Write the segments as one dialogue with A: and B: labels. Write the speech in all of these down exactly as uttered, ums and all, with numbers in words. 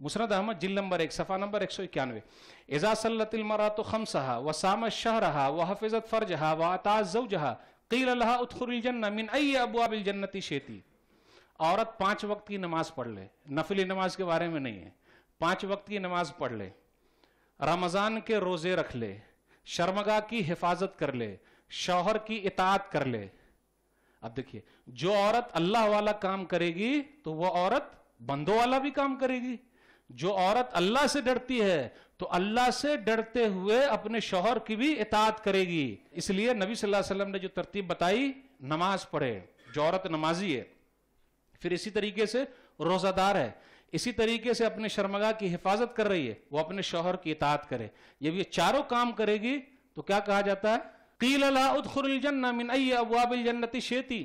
A: मुस्नद अहमद जिल नंबर एक सफ़ा नंबर एक सौ इक्यानवे। इज़ा सल्लतिल मरातु खम्सहा व सामत शहरहा व हफ़िज़त फ़र्जहा व अताअत ज़ौजहा क़ील लहा उदख़ुलिल जन्नह मिन अय्यि अब्वाबिल जन्नति शि'ति। औरत पांच वक्त की नमाज पढ़ ले, नफली नमाज के बारे में नहीं है, पांच वक्त की नमाज पढ़ ले, रमज़ान के रोज़े रख ले, शर्मगाह की हिफाजत कर ले, शौहर की इताअत कर ले। अब देखिए, जो औरत अल्लाह वाला काम करेगी तो वो औरत बंदों वाला भी काम करेगी। जो औरत अल्लाह से डरती है तो अल्लाह से डरते हुए अपने शौहर की भी इताअत करेगी। इसलिए नबी सल्लल्लाहु अलैहि वसल्लम ने जो तरतीब बताई, नमाज पढ़े जो औरत नमाजी है, फिर इसी तरीके से रोजादार है, इसी तरीके से अपने शर्मगाह की हिफाजत कर रही है, वो अपने शौहर की इताअत करे। जब ये चारों काम करेगी तो क्या कहा जाता है? क़ील लहा उदख़ुलिल जन्नह मिन अय्यि अब्वाबिल जन्नति शि'ति।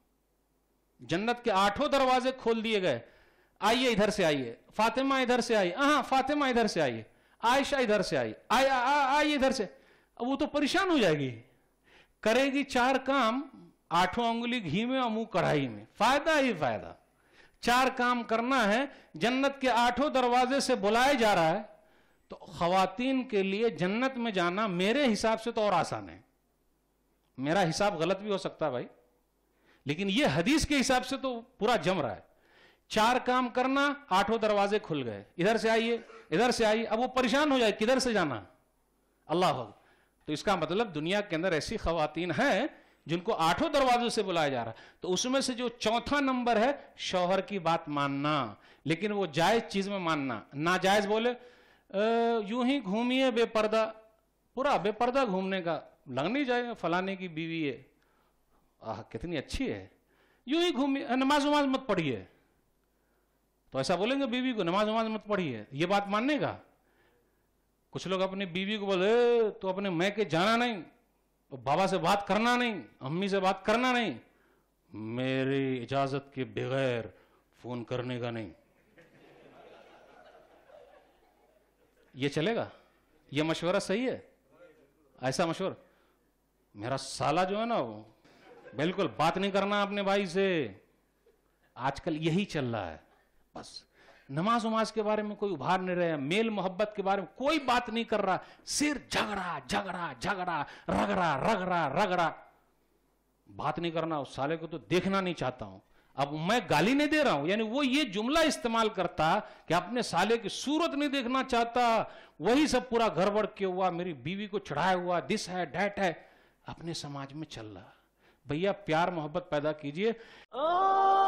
A: जन्नत के आठों दरवाजे खोल दिए गए, आइए इधर से आइए, फातिमा इधर से आइए, हाँ फातिमा इधर से आइए, आयशा इधर से आइए, आइए आइए इधर से। अब वो तो परेशान हो जाएगी, करेगी चार काम, आठों अंगुली घी में और मुंह कढ़ाई में, फायदा ही फायदा। चार काम करना है, जन्नत के आठों दरवाजे से बुलाया जा रहा है, तो खवातीन के लिए जन्नत में जाना मेरे हिसाब से तो और आसान है। मेरा हिसाब गलत भी हो सकता है भाई, लेकिन यह हदीस के हिसाब से तो पूरा जम रहा है। चार काम करना, आठों दरवाजे खुल गए, इधर से आइए इधर से आइए। अब वो परेशान हो जाए किधर से जाना, अल्लाह हो। तो इसका मतलब दुनिया के अंदर ऐसी खवातीन हैं जिनको आठों दरवाजों से बुलाया जा रहा है। तो उसमें से जो चौथा नंबर है, शौहर की बात मानना, लेकिन वो जायज चीज में मानना। नाजायज बोले यूं ही घूमिए बेपर्दा, पूरा बेपर्दा घूमने का, लग नहीं जाएगा फलाने की बीवी है, आह कितनी अच्छी है, यूं ही घूमिए, नमाज वमाज मत पढ़िए। तो ऐसा बोलेंगे बीवी को, नमाज वमाज मत पढ़िए, ये बात मानने का? कुछ लोग अपनी बीवी को बोले तो अपने मैं के जाना नहीं, बाबा से बात करना नहीं, अम्मी से बात करना नहीं, मेरी इजाजत के बगैर फोन करने का नहीं। ये चलेगा? ये मशवरा सही है? ऐसा मशवरा? मेरा साला जो है ना, वो बिल्कुल बात नहीं करना अपने भाई से। आजकल यही चल रहा है। बस नमाज उमाज के बारे में कोई उभार नहीं रहे, मेल मोहब्बत के बारे में कोई बात नहीं कर रहा, सिर झगड़ा झगड़ा झगड़ा रगड़ा रगड़ा रगड़ा। बात नहीं करना, उस साले को तो देखना नहीं चाहता हूं। अब मैं गाली नहीं दे रहा हूं, यानी वो ये जुमला इस्तेमाल करता कि अपने साले की सूरत नहीं देखना चाहता, वही सब पूरा गड़बड़ किया हुआ, मेरी बीवी को चढ़ाया हुआ, दिस है डैट है, अपने समाज में चल रहा। भैया प्यार मोहब्बत पैदा कीजिए।